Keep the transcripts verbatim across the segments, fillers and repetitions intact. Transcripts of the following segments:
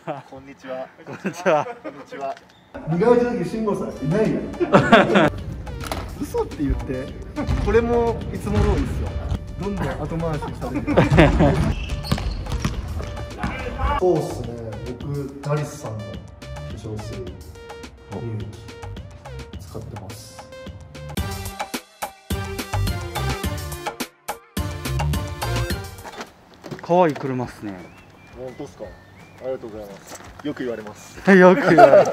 こんにちは。 こんにちは。 こんにちは。 磨いた時慎吾さんいないよ。嘘って言って、これもいつも通りですよ。どんどん後回しにされる。そうっすね。僕ダリスさんの化粧水、乳液使ってます。 可愛い車っすね。 本当ですか。ありがとうございます。よく言われます。 よく言われる。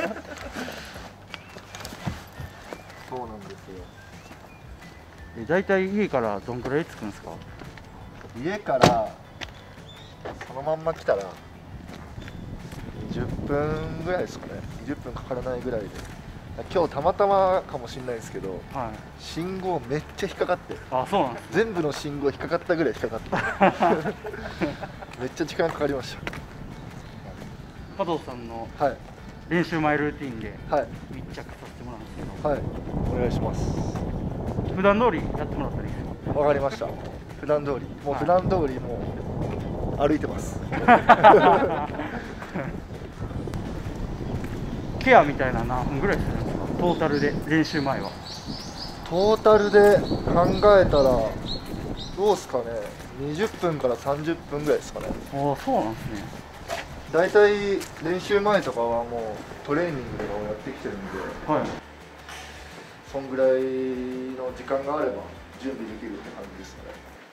そうなんですよ。 え、だいたい家からどんくらい着くんですか？ 家からそのまんま来たらにじゅっぷんぐらいですかね。にじゅっぷんかからないぐらいで。今日たまたまかもしれないですけど、はい、信号めっちゃ引っかかって、 あ、そうなんです、ね、 全部の信号引っかかったぐらい引っかかってめっちゃ時間かかりました。 加藤さんの練習前ルーティンで密着させてもらうんですけど、 はい、はい、お願いします。 普段通りやってもらったらいいですか？ わかりました。普段通り、もう普段通りもう歩いてます。 ケアみたいな何分ぐらいするんですか？トータルで練習前は。 トータルで考えたらどうですかね。にじゅっぷんからさんじゅっぷんぐらいですかね。 ああ、そうなんですね。 だいたい練習前とかはもうトレーニングとかをやってきてるんで、はい、そんぐらいの時間があれば準備できるって感じですね。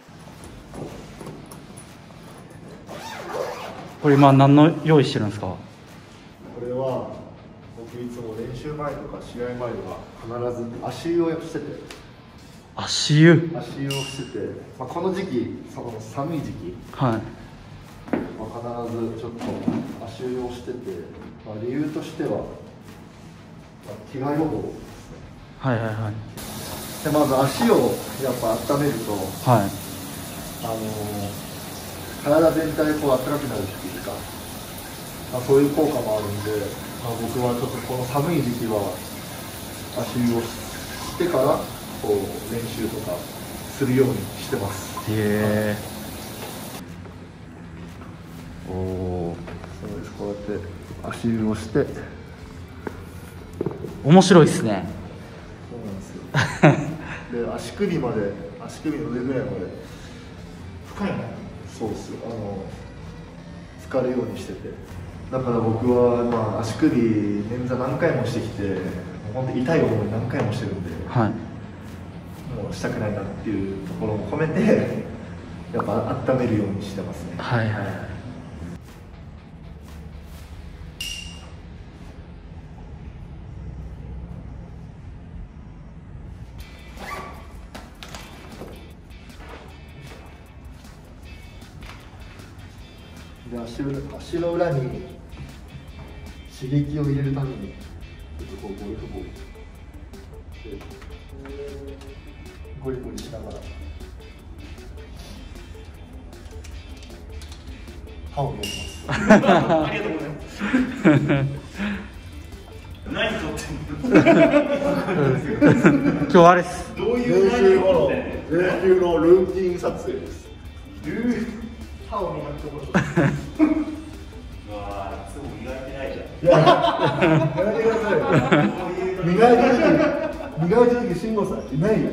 これ今何の用意してるんですか？ これは僕いつも練習前とか試合前とか必ず足湯をしてて、 足湯足湯をしてて、まあ、この時期、その寒い時期、はい、まあ、必ずちょっと足湯をしてて、まあ、理由としては、まあ、怪我予防ですね。 はいはいはい。 でまず足をやっぱ温めると、はい、あの体全体こう温かくなるっていうか、まあ、そういう効果もあるんで、まあ、僕はちょっとこの寒い時期は足湯をしてからこう練習とかするようにしてます。 へえ。おお。 そうです。こうやって足湯をして。 面白いですね。 そうなんですよ。で足首まで、足首の上ぐらいまで深いな。そうです。あの浸かるようにしてて。だから僕はまあ足首捻挫何回もしてきて、本当痛い思い何回もしてるんで、はい、もうしたくないなっていうところも込めてやっぱ温めるようにしてますね。はいはいはい。で 足, 足の裏に刺激を入れるためにちょっとこうゴルフボールでゴリゴリしながら歯を磨きます。ありがとうございます。何撮ってんの？ 今日あれっす。 どういう練習後の練習のルーティン撮影です。歯を磨くところ。うわあ、いつも磨いてないじゃん。いや、やめてください。磨いてる時、磨いてる時、慎吾さんいないよ。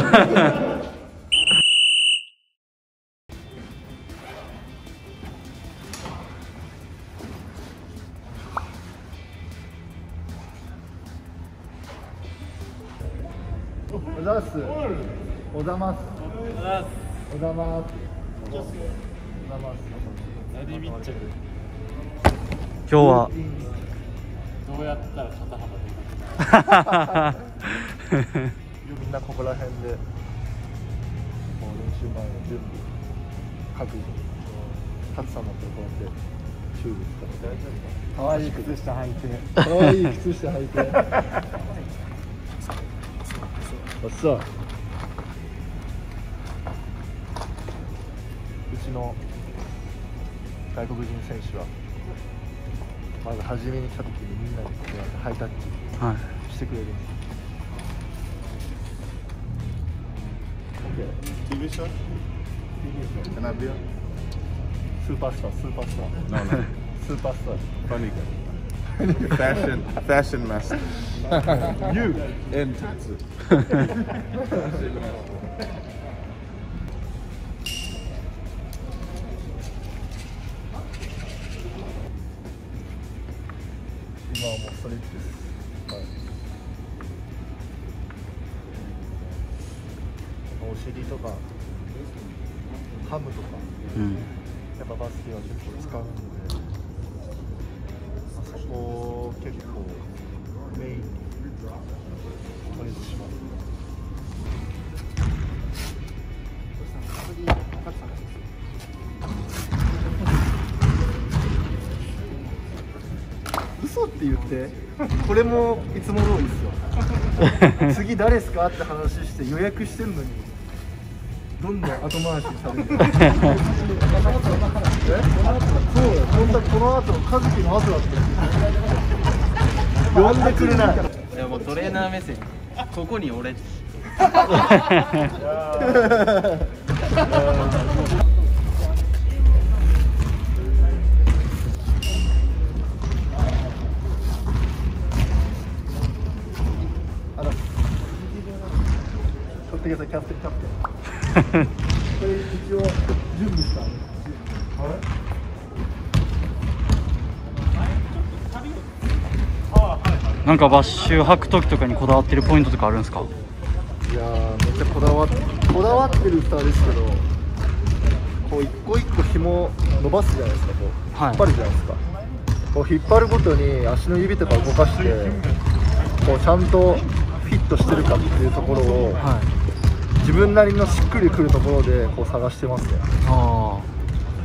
おざます。おざます。おざます。 今日はどうやったら肩幅できるみんなここら辺でもう練習前の準備各自勝さんだってこうやってチューブ使って可愛い靴下履いて可愛い靴下履いておっさうちの外国人選手はまず初めに来た時にみんなにこうやってハイタッチしてくれるんです。ティービー ショット？ Can I be a superstar? Superstar? No, no. スーパースターです。 ファニーか。ファッション、ファッションマスター。You and Tatsu。 今はもうストレッチです。はい。お尻とかハムとか、うん、やっぱバスケは結構使うんで、あそこを結構メインにトレースします。嘘って言ってこれもいつも通りですよ。次誰ですかって話して予約してんのにどんどん後回しされる。え？そうだよ、本当はこの後和樹の後だったよ。呼んでくれない。 いやもうトレーナー目線、ここに俺キャプテンキャプテン。これ一応準備した。 なんかバッシュ履く時とかにこだわってるポイントとかあるんですか？ いやー、めっちゃこだわってこだわってるスターですけど、こう一個一個紐伸ばすじゃないですか。こう、はい、引っ張るじゃないですか。こう引っ張るごとに足の指とか動かしてこうちゃんとフィットしてるかっていうところを、はい、自分なりのしっくりくるところでこう探してますね。あー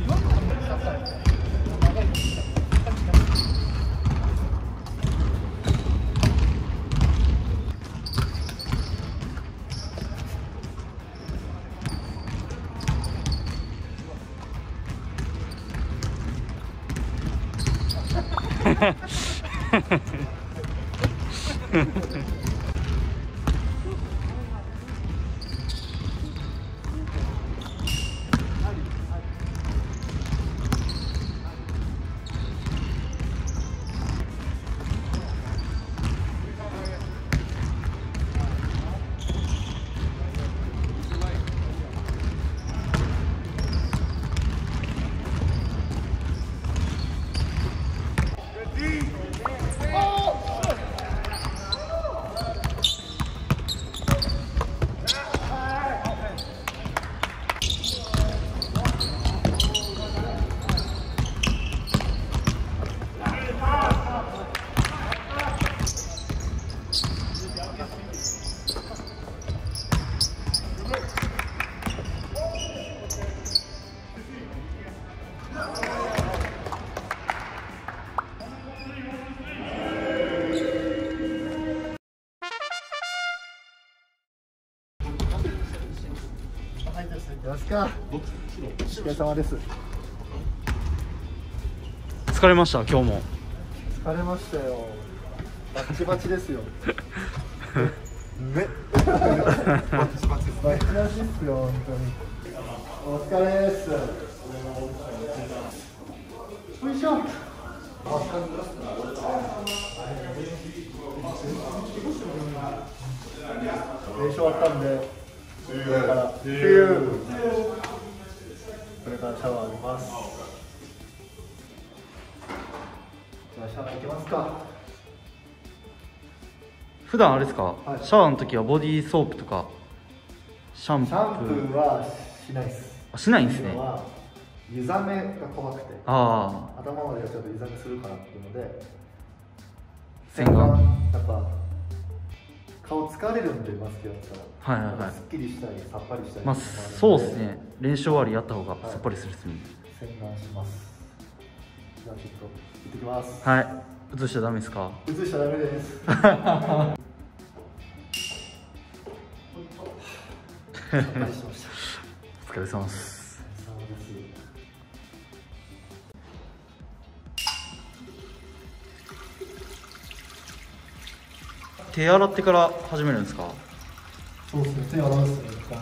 お疲れ様です。 疲れました。今日も疲れましたよ。バッチバチですよ。ね。バチバチです。バチバチですよ、本当に。お疲れです。よいしょ。練習終わったんで、これからこれからシャワー浴びます。じゃあシャワー行きますか。 普段あれですか、はい、シャワーの時はボディーソープとかシャンプー。 シャンプーはしないです。 あ、しないんですね。 湯冷めが怖くて、あ頭までちょっと湯冷めするかなっていうので、洗顔やっぱ顔疲れるんで、バスケやったら、はいはいはい、すっきりしたりさっぱりしたり、 まあそうですね、練習終わりやった方がさっぱりするですね。 洗顔します。じゃあちょっと行ってきます。 はい、映しちゃダメですか？ 映しちゃダメです。さっぱりしました。 お疲れ様です。手洗ってから始めるんですか？ そうですね、手洗うんですね、一回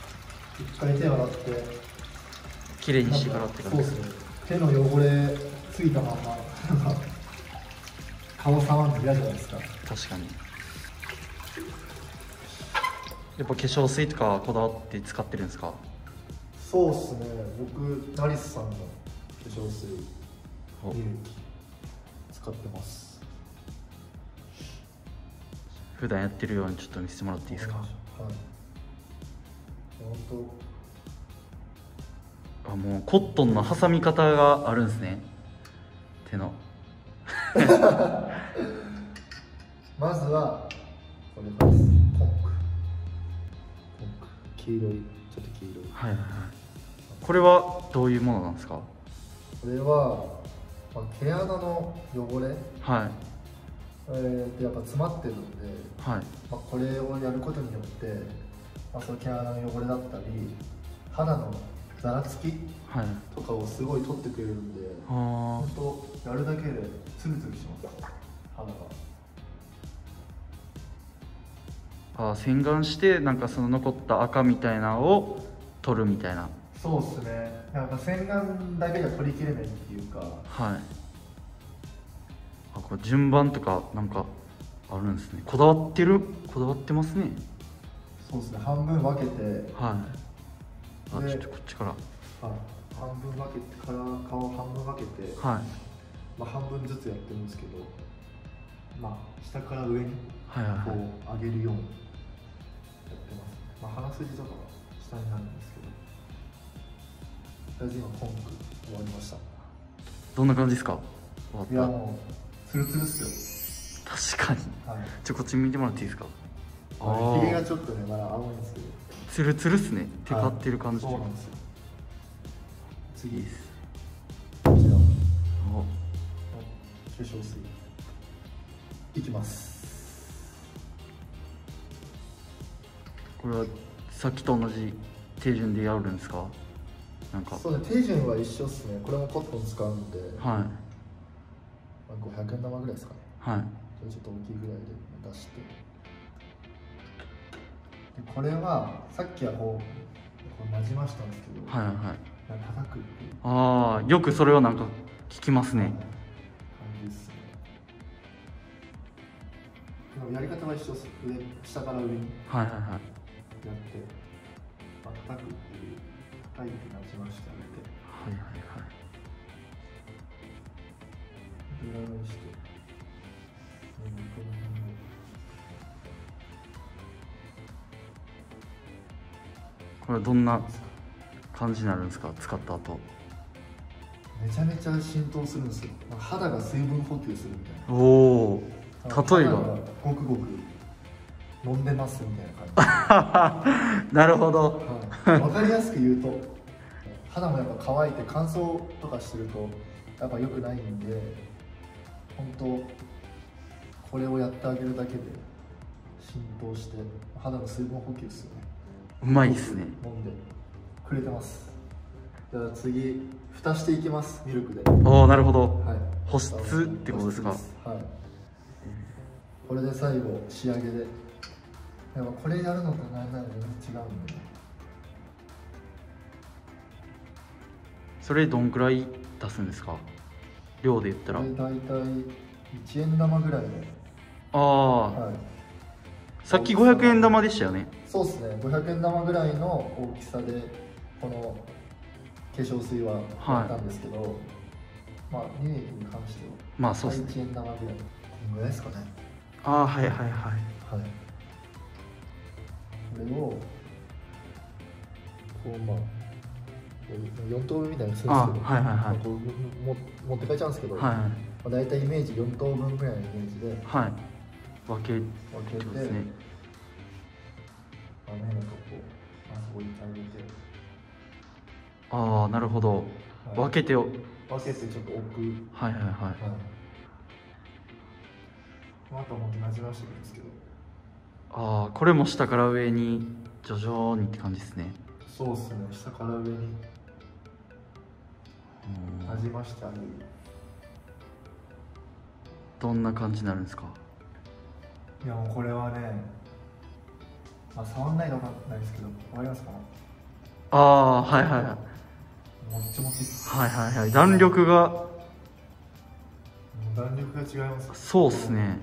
一回手洗ってきれいにしてからって感じですね。 そうですね、手の汚れついたまま顔触るの嫌じゃないですか。 確かに。やっぱ化粧水とかこだわって使ってるんですか？ そうっすね、僕ナリスさんの化粧水ミルキ使ってます。 普段やってるようにちょっと見せてもらっていいですか？はい、 本当あ、もうコットンの挟み方があるんですね、手のまずはこれです。コンクコンク黄色い、ちょっと黄色い。 はいはいはい。これはどういうものなんですか？ これは、まあ、毛穴の汚れ、 はい、 えー、ってやっぱ詰まってるんで、 はい、 まあ、これをやることによって、まあ、その毛穴の汚れだったり肌のざらつきはい、 とかをすごい取ってくれるんで、 あ本当やるだけでツルツルします肌が。 あ、洗顔してなんかその残った赤みたいなのを取るみたいな。 そうっすね、なんか洗顔だけじゃ取りきれないっていうか。 はい。あ、これ順番とかなんかあるんですね。こだわってる、こだわってますね。 そうですね、半分分けて、 はい。あ、 でちょっとこっちから。 はい、半分分けてから顔半分分けて、 はい。 まあ、半分ずつやってるんですけど、まあ、下から上にはいはいはい。 こう上げるようにやってます。まあ、鼻筋とかは下になるんですけど、とりあえず今コンク終わりました。 どんな感じですか？終わった。 いやもうツルツルっすよ。 確かに。 はい、 ちょ、こっち見てもらっていいですか？あひげあ、 がちょっとねまだ青いんですけど、 ツルツルっすね。テカってる感じ。 はい、そうなんですよ。次いいです。 こちらお、 化粧水いきます。 これはさっきと同じ手順でやるんですか？なんか。 そうね、手順は一緒っすね。これもコットン使うんで、 はい。 まあ、ごひゃくえん玉ぐらいですかね。 はい。 ちょっと大きいぐらいで出して、でこれはさっきはこうこうなじましたんですけど、 はいはい。 なんか叩くっていうああ、よくそれはなんか聞きますね。 感じですね。でもやり方は一緒です。上下から上にはいはいはい。 やって、まあ、叩くっていう、叩いてなじましてあげて、 はいはいはい。 裏返して、 これはどんな感じになるんですか？使った後。 めちゃめちゃ浸透するんですよ。なんか肌が水分補給するみたいな。 おお。例えば。 肌がごくごく飲んでますみたいな感じ。 なるほど。 はい、分かりやすく言うと、肌もやっぱ乾いて乾燥とかしてるとやっぱ良くないんで、本当これをやってあげるだけで浸透して肌の水分補給ですよね。 うまいですね。 飲んでくれてます。じゃあ次蓋していきます。ミルクで。 おお、なるほど。 はい、 保湿ってことですか？ はい。これで最後仕上げで。やっぱこれやるのと何なら全然違うんでね。 それどんくらい出すんですか？量で言ったら。 これ大体いちえん玉ぐらいで。 ああ、 はい。 さっきごひゃくえん玉でしたよね。 そうですね。ごひゃくえん玉ぐらいの大きさでこの化粧水はやったんですけど、はい、まあ乳液に関してはまあそうですね。 いちえん玉ぐらい。このぐらいですかね。 ああ、はいはいはい。 はい。これをこうまあよん等分みたいにするんですけど、 はいはいはい、 こうも持って帰っちゃうんですけど、 はいはい、 まあ、大体イメージよん等分ぐらいのイメージで、 はい、分け分けてですね。雨のとこあそこにあげて、 ああ、なるほど、はい、分けてを分けてちょっと置く。 はいはいはい、はい、 あとはもっとなじましていくんですけど、 ああ、これも下から上に徐々にって感じですね。 そうですね、下から上になじましてあげる。 どんな感じになるんですか？ いやもうこれはね、まあ、触んないと分かんないですけど、分かりますか？ ああ、はいはいはい、 もっちもちっす。 はいはいはい、弾力が弾力が違います。 そうっすね。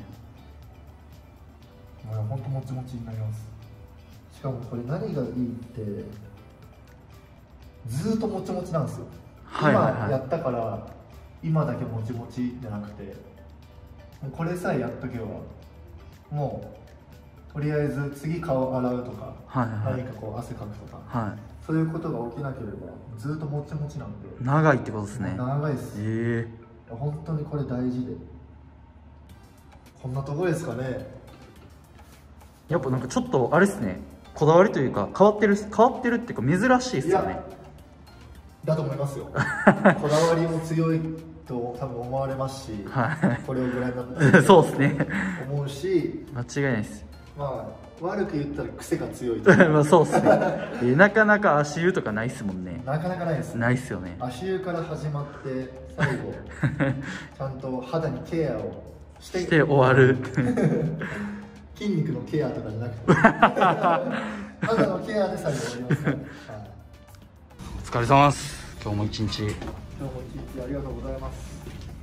もうほんともちもちになります。しかもこれ何がいいってずーっともちもちなんですよ。 はいはいはい今やったから今だけもちもちじゃなくて、もうこれさえやっとけばもうとりあえず次顔洗うとか、 はいはい何かこう汗かくとか、 はそういうことが起きなければずーっともちもちなんで。 い。長いってことですね。 長いです。 ええ本当にこれ大事で、こんなとこですかね。 やっぱなんかちょっとあれですね、こだわりというか変わってる変わってるっていうか珍しいですよね。 だと思いますよ。こだわりも強いと多分思われますし、 はこれをご覧になったい。そうですね。 思うし、 間違いないです。 まあ悪く言ったら癖が強いまあそうっすね。えなかなか足湯とかないっすもんね。 なかなかないです。 ないっすよね。 足湯から始まって最後ちゃんと肌にケアをしてして終わる。 筋肉のケアとかじゃなくて肌のケアで最後終わりますから、はい、 お疲れ様です。今日も一日。 今日も一日ありがとうございます。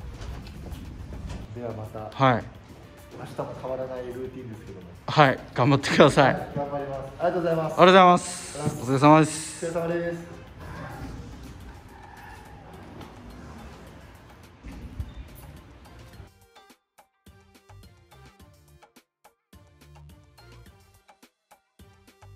ではまた、 はい。 明日も変わらないルーティンですけども、 はい、頑張ってください。 頑張ります。ありがとうございます。 ありがとうございます。お疲れ様です。 お疲れ様です。